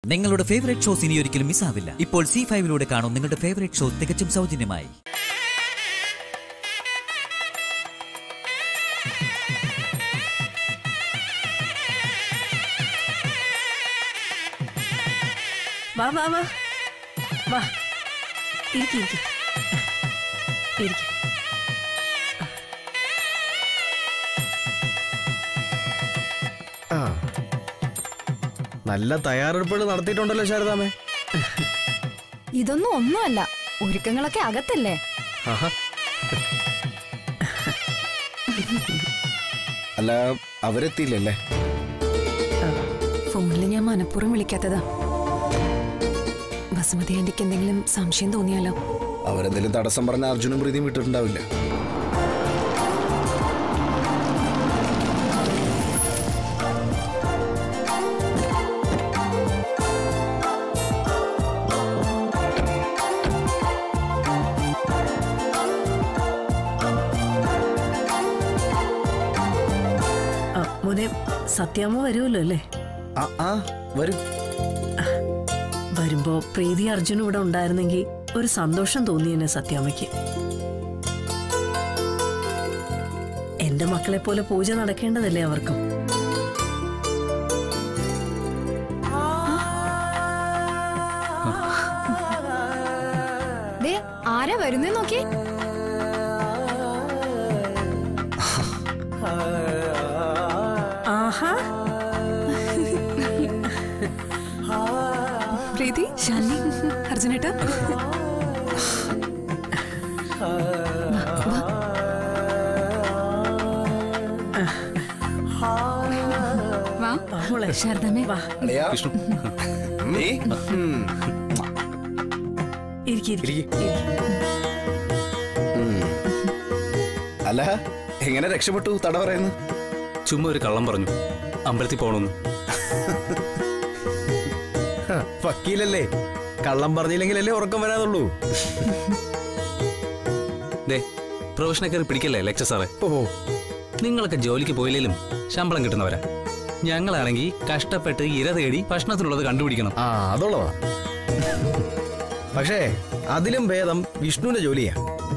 നിങ്ങളുടെ favourite shows ഇനി ഒരിക്കലും മിസ്സാവില്ല. ഇപ്പോൾ Zee5 കാണും നിങ്ങളുടെ ഫേവറേറ്റ് ഷോ തികച്ചും സൗജന്യമായി. വാ വാ വാ വാ ഇരിക്ക് ഇരിക്ക് ഇരിക്ക്. നല്ല തയ്യാറെടുപ്പുകൾ നടത്തിയിട്ടുണ്ടല്ലോ ശാരദാമേ. ഇതൊന്നും ഒന്നുമല്ല, ഒരുക്കങ്ങളൊക്കെ അകത്തല്ലേ. അല്ല, അവരെത്തിയില്ലല്ലേ? ഫോണിൽ ഞാൻ മനഃപൂർവ്വം വിളിക്കാത്തതാ. ബസുമതി ആന്റിക്ക് എന്തെങ്കിലും സംശയം തോന്നിയാലോ? അവരെന്തെങ്കിലും തടസ്സം പറഞ്ഞ അർജുനും പ്രീതിയും വിട്ടിട്ടുണ്ടാവില്ല. മോനെ, സത്യാമ്മ വരുമല്ലോ അല്ലേ? വരും. വരുമ്പോ പ്രീതി അർജുനും ഇവിടെ ഉണ്ടായിരുന്നെങ്കിൽ ഒരു സന്തോഷം തോന്നിയെന്നെ സത്യാമ്മയ്ക്ക്. എന്റെ മക്കളെ പോലെ പൂജ നടക്കേണ്ടതല്ലേ അവർക്കും. ആരാ വരുന്നേ നോക്കി. ആഹാ, പ്രീതി, ശാലിനി, അർജുനേട്ടാ. ശാരദാമേ, അല്ല, എങ്ങനെ രക്ഷപ്പെട്ടു? തട പറയുന്നു. ചുമ്മാ ഒരു കള്ളം പറഞ്ഞു, അമ്പലത്തിൽ പോണെന്ന്. വക്കീലല്ലേ, കള്ളം പറഞ്ഞില്ലെങ്കിലല്ലേ ഉറക്കം വരാതുള്ളൂ. പ്രൊഫഷനെ കയറി പിടിക്കല്ലേ ലെക്ചർ സാറേ. നിങ്ങളൊക്കെ ജോലിക്ക് പോയില്ലേലും ശമ്പളം കിട്ടുന്നവരാ. ഞങ്ങളാണെങ്കിൽ കഷ്ടപ്പെട്ട് ഇര തേടി ഭക്ഷണത്തിലുള്ളത് കണ്ടുപിടിക്കണം. അതുള്ളതാ. പക്ഷേ അതിലും ഭേദം വിഷ്ണുവിന്റെ ജോലിയാ.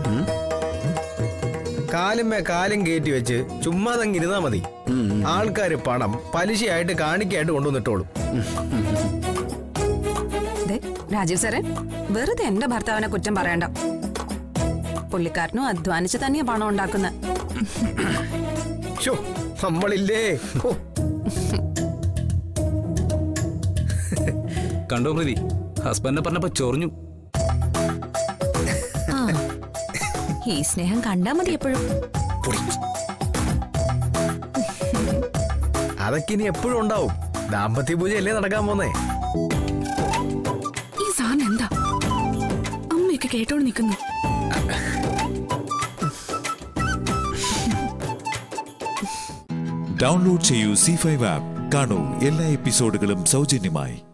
കാലുമേ കാലും കയറ്റി വെച്ച് ചുമ്മാ തങ്ങിരുന്നാ മതി. ആൾക്കാര് പണം പലിശയായിട്ട് കാണിക്കായിട്ട് കൊണ്ടുവന്നിട്ടോളും. രാജീവ് സാറേ, വെറുതെ എന്റെ ഭർത്താവിനെ കുറ്റം പറയണ്ട. പുള്ളിക്കാരനും അധ്വാനിച്ച് തന്നെയാ പണം ഉണ്ടാക്കുന്നത്. നമ്മളില്ലേ. കണ്ടോ പ്രീതി, ഹസ്ബൻഡിനെ പറഞ്ഞപ്പോ ചൊറിഞ്ഞു. ഈ സ്നേഹം കണ്ടാ മതി എപ്പോഴും. അതൊക്കെ ഇനി എപ്പോഴും ഉണ്ടാവും. ദാമ്പത്യ പൂജയല്ലേ നടക്കാൻ പോന്നേ. ഈ സാറിന് എന്താ? അമ്മയൊക്കെ കേട്ടോണ്ട് നിൽക്കുന്നു. ഡൗൺലോഡ് ചെയ്യൂ Zee5 ആപ്പ്. കാണൂ എല്ലാ എപ്പിസോഡുകളും സൗജന്യമായി.